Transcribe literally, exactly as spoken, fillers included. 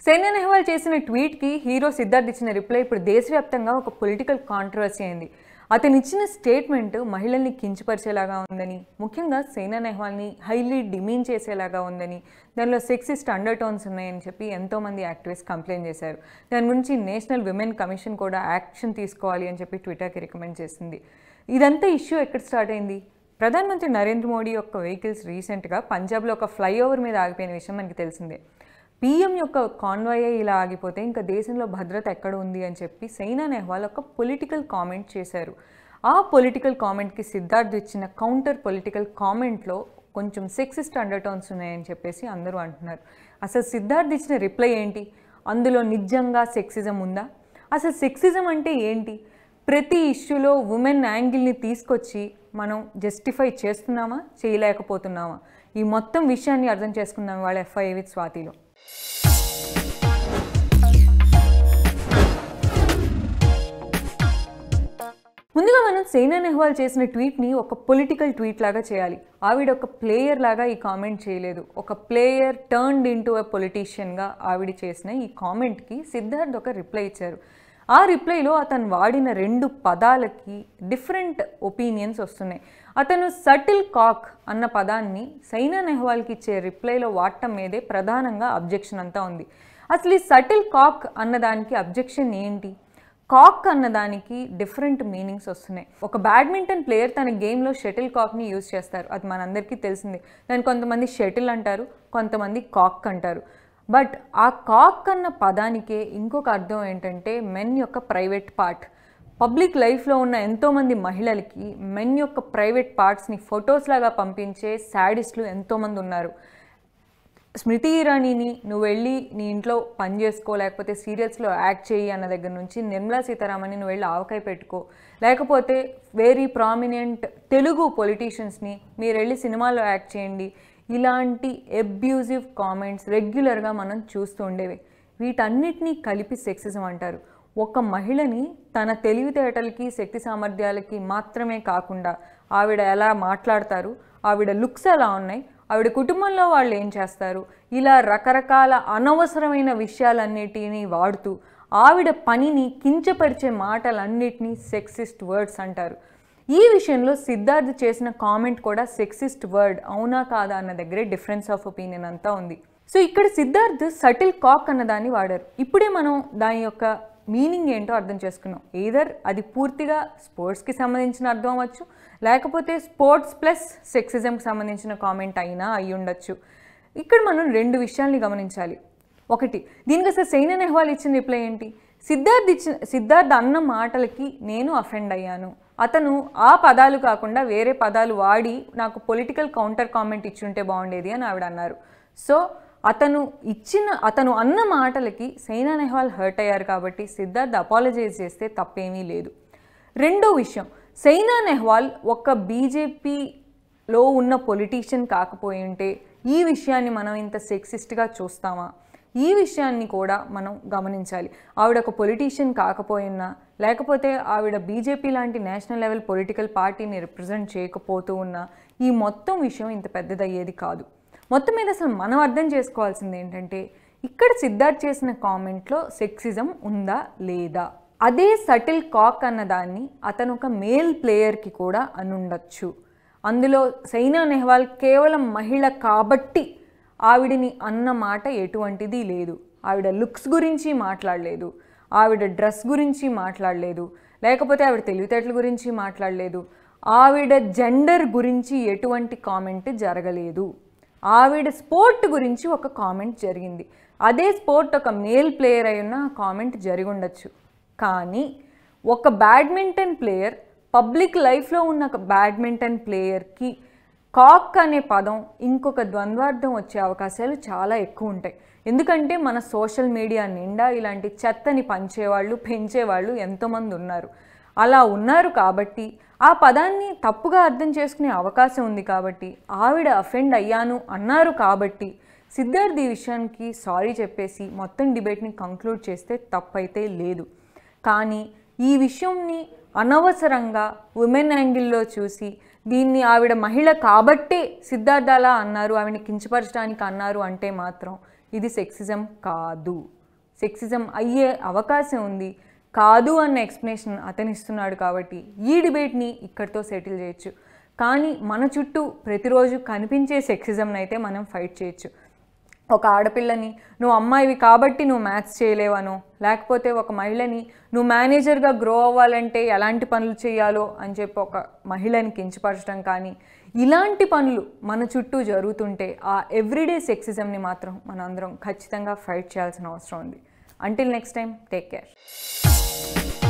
సైనా నెహ్వాల్ చేసిన ట్వీట్కి హీరో సిద్ధార్థ్ ఇచ్చిన రిప్లై ఇప్పుడు దేశవ్యాప్తంగా ఒక పొలిటికల్ కాంట్రవర్సీ అయింది. అతను ఇచ్చిన స్టేట్మెంట్ మహిళల్ని కించపరిచేలాగా ఉందని, ముఖ్యంగా సైనా నెహ్వాల్ని హైలీ డిమీన్ చేసేలాగా ఉందని, దానిలో సెక్సిస్ట్ అండర్ టోన్స్ ఉన్నాయని చెప్పి ఎంతోమంది యాక్టివిస్ట్ కంప్లైంట్ చేశారు. దాని గురించి నేషనల్ విమెన్ కమిషన్ కూడా యాక్షన్ తీసుకోవాలి అని చెప్పి ట్విట్టర్కి రికమెండ్ చేసింది. ఇదంతా ఇష్యూ ఎక్కడ స్టార్ట్ అయింది? ప్రధానమంత్రి నరేంద్ర మోడీ యొక్క వెహికల్స్ రీసెంట్గా పంజాబ్లో ఒక ఫ్లైఓవర్ మీద ఆగిపోయిన విషయం మనకి తెలిసిందే. పీఎం యొక్క కాన్వాయ్ ఇలా ఆగిపోతే ఇంకా దేశంలో భద్రత ఎక్కడ ఉంది అని చెప్పి సైనా నెహ్వాల్ ఒక పొలిటికల్ కామెంట్ చేశారు. ఆ పొలిటికల్ కామెంట్కి సిద్ధార్థ్ ఇచ్చిన కౌంటర్ పొలిటికల్ కామెంట్లో కొంచెం సెక్సిస్ట్ అండర్టోన్స్ ఉన్నాయని చెప్పేసి అందరూ అంటున్నారు. అసలు సిద్ధార్థ్ ఇచ్చిన రిప్లై ఏంటి? అందులో నిజంగా సెక్సిజం ఉందా? అసలు సెక్సిజం అంటే ఏంటి? ప్రతి ఇష్యూలో ఉమెన్ యాంగిల్ని తీసుకొచ్చి మనం జస్టిఫై చేస్తున్నామా, చేయలేకపోతున్నామా? ఈ మొత్తం విషయాన్ని అర్థం చేసుకుందాం వాళ్ళ ఎఫ్ఐఐ విత్ స్వాతిలో. ముందుగా మనం సైనా నెహ్వాల్ చేసిన ట్వీట్ని ఒక పొలిటికల్ ట్వీట్ లాగా చేయాలి. ఆవిడ ఒక ప్లేయర్ లాగా ఈ కామెంట్ చేయలేదు. ఒక ప్లేయర్ టర్న్డ్ ఇంటూ ఎ పొలిటీషియన్గా ఆవిడ చేసిన ఈ కామెంట్కి సిద్ధార్థ్ ఒక రిప్లై ఇచ్చారు. ఆ రిప్లైలో అతను వాడిన రెండు పదాలకి డిఫరెంట్ ఒపీనియన్స్ వస్తున్నాయి. అతను సటిల్ కాక్ అన్న పదాన్ని సైనా నెహ్వాల్కి ఇచ్చే రిప్లైలో వాడటం మీదే ప్రధానంగా అబ్జెక్షన్ అంతా ఉంది. అసలు ఈ సటిల్ కాక్ అన్నదానికి అబ్జెక్షన్ ఏంటి? కాక్ అన్నదానికి డిఫరెంట్ మీనింగ్స్ వస్తున్నాయి. ఒక బ్యాడ్మింటన్ ప్లేయర్ తన గేమ్లో షటిల్ కాక్ని యూజ్ చేస్తారు. అది మనందరికీ తెలిసిందే. దాన్ని కొంతమంది షటిల్ అంటారు, కొంతమంది కాక్ అంటారు. బట్ ఆ కాక్ అన్న పదానికే ఇంకొక అర్థం ఏంటంటే మెన్ యొక్క ప్రైవేట్ పార్ట్. పబ్లిక్ లైఫ్లో ఉన్న ఎంతోమంది మహిళలకి మెన్ యొక్క ప్రైవేట్ పార్ట్స్ని ఫొటోస్ లాగా పంపించే శాడిస్టులు ఎంతోమంది ఉన్నారు. స్మృతి ఇరానీని నువ్వు వెళ్ళి నీ ఇంట్లో పని చేసుకో, లేకపోతే సీరియల్స్లో యాక్ట్ చేయి అన్న దగ్గర నుంచి నిర్మలా సీతారామన్ని నువ్వు వెళ్ళి ఆవకాయ పెట్టుకో, లేకపోతే వెరీ ప్రామినెంట్ తెలుగు పొలిటీషియన్స్ని మీరు వెళ్ళి సినిమాలో యాక్ట్ చేయండి, ఇలాంటి అబ్యూజివ్ కామెంట్స్ రెగ్యులర్గా మనం చూస్తూ ఉండేవి. వీటన్నిటినీ కలిపి సెక్సిజం అంటారు. ఒక మహిళని తన తెలివితేటలకి శక్తి సామర్థ్యాలకి మాత్రమే కాకుండా ఆవిడ ఎలా మాట్లాడతారు, ఆవిడ లుక్స్ ఎలా ఉన్నాయి, ఆవిడ కుటుంబంలో వాళ్ళు ఏం చేస్తారు, ఇలా రకరకాల అనవసరమైన విషయాలన్నిటినీ వాడుతూ ఆవిడ పనిని కించపరిచే మాటలన్నిటినీ సెక్సిస్ట్ వర్డ్స్ అంటారు. ఈ విషయంలో సిద్ధార్థ్ చేసిన కామెంట్ కూడా సెక్సిస్ట్ వర్డ్ అవునా కాదా అన్న దగ్గరే డిఫరెన్స్ ఆఫ్ ఒపీనియన్ అంతా ఉంది. సో ఇక్కడ సిద్ధార్థ్ సటిల్ కాక్ అన్నదాన్ని వాడారు. ఇప్పుడే మనం దాని యొక్క మీనింగ్ ఏంటో అర్థం చేసుకున్నాం. ఎయిదర్ అది పూర్తిగా స్పోర్ట్స్కి సంబంధించిన అర్థం అవ్వచ్చు, లేకపోతే స్పోర్ట్స్ ప్లస్ సెక్సిజంకి సంబంధించిన కామెంట్ అయినా అయి ఉండొచ్చు. ఇక్కడ మనం రెండు విషయాల్ని గమనించాలి. ఒకటి, దీనికి అసలు సైనా నెహ్వాల్ ఇచ్చిన రిప్లై ఏంటి? సిద్ధార్థ్ ఇచ్చిన సిద్ధార్థ్ అన్న మాటలకి నేను అఫెండ్ అయ్యాను, అతను ఆ పదాలు కాకుండా వేరే పదాలు వాడి నాకు పొలిటికల్ కౌంటర్ కామెంట్ ఇచ్చుంటే బాగుండేది అని ఆవిడ అన్నారు. సో అతను ఇచ్చిన అతను అన్న మాటలకి సైనా నెహ్వాల్ హర్ట్ అయ్యారు కాబట్టి సిద్ధార్థ్ అపాలజైజ్ చేస్తే తప్పేమీ లేదు. రెండో విషయం, సైనా నెహ్వాల్ ఒక బీజేపీలో ఉన్న పొలిటీషియన్ కాకపోయి ఉంటే ఈ విషయాన్ని మనం ఇంత సెక్సిస్ట్గా చూస్తామా? ఈ విషయాన్ని కూడా మనం గమనించాలి. ఆవిడ ఒక పొలిటీషియన్ కాకపోయినా, లేకపోతే ఆవిడ బీజేపీ లాంటి నేషనల్ లెవెల్ పొలిటికల్ పార్టీని రిప్రజెంట్ చేయకపోతూ ఉన్నా ఈ మొత్తం విషయం ఇంత పెద్దదయ్యేది కాదు. మొత్తం మీద అసలు మనం అర్థం చేసుకోవాల్సింది ఏంటంటే ఇక్కడ సిద్ధార్థ్ చేసిన కామెంట్లో సెక్సిజం ఉందా లేదా? అదే సటిల్ కాక్ అన్నదాన్ని అతను ఒక మేల్ ప్లేయర్కి కూడా అనుండొచ్చు. అందులో సైనా నెహ్వాల్ కేవలం మహిళ కాబట్టి ఆవిడని అన్న మాట ఎటువంటిది లేదు. ఆవిడ లుక్స్ గురించి మాట్లాడలేదు, ఆవిడ డ్రెస్ గురించి మాట్లాడలేదు, లేకపోతే ఆవిడ తెలివితేటల గురించి మాట్లాడలేదు, ఆవిడ జెండర్ గురించి ఎటువంటి కామెంట్ జరగలేదు. ఆవిడ స్పోర్ట్ గురించి ఒక కామెంట్ జరిగింది. అదే స్పోర్ట్ ఒక మేల్ ప్లేయర్ అయి ఉన్న కామెంట్ జరిగి ఉండొచ్చు. కానీ ఒక బ్యాడ్మింటన్ ప్లేయర్, పబ్లిక్ లైఫ్లో ఉన్న ఒక బ్యాడ్మింటన్ ప్లేయర్కి కాక్ అనే పదం ఇంకొక ద్వంద్వార్థం వచ్చే అవకాశాలు చాలా ఎక్కువ ఉంటాయి. ఎందుకంటే మన సోషల్ మీడియా నిండా ఇలాంటి చెత్తని పంచేవాళ్ళు, పెంచేవాళ్ళు ఎంతోమంది ఉన్నారు. అలా ఉన్నారు కాబట్టి ఆ పదాన్ని తప్పుగా అర్థం చేసుకునే అవకాశం ఉంది. కాబట్టి ఆవిడ అఫెండ్ అయ్యాను అన్నారు కాబట్టి సిద్ధార్థ్ ఈ విషయానికి సారీ చెప్పేసి మొత్తం డిబేట్ని కంక్లూడ్ చేస్తే తప్పైతే లేదు. కానీ ఈ విషయంని అనవసరంగా ఉమెన్ యాంగిల్లో చూసి దీన్ని ఆవిడ మహిళ కాబట్టే సిద్ధార్థ అలా అన్నారు, ఆవిడని కించపరచడానికి అన్నారు అంటే మాత్రం ఇది సెక్సిజం కాదు. సెక్సిజం అయ్యే అవకాశం ఉంది, కాదు అన్న ఎక్స్ప్లెనేషన్ అతను ఇస్తున్నాడు కాబట్టి ఈ డిబేట్ని ఇక్కడితో సెటిల్ చేయొచ్చు. కానీ మన చుట్టూ ప్రతిరోజు కనిపించే సెక్సిజంని అయితే మనం ఫైట్ చేయొచ్చు. ఒక ఆడపిల్లని నువ్వు అమ్మాయివి కాబట్టి నువ్వు మ్యాథ్స్ చేయలేవనో, లేకపోతే ఒక మహిళని నువ్వు మేనేజర్గా గ్రో అవ్వాలంటే ఎలాంటి పనులు చేయాలో అని చెప్పి ఒక మహిళని కించపరచడం కానీ, ఇలాంటి పనులు మన చుట్టూ జరుగుతుంటే ఆ ఎవ్రీడే సెక్సిజంని మాత్రం మనందరం ఖచ్చితంగా ఫైట్ చేయాల్సిన అవసరం ఉంది. Until next time, take care.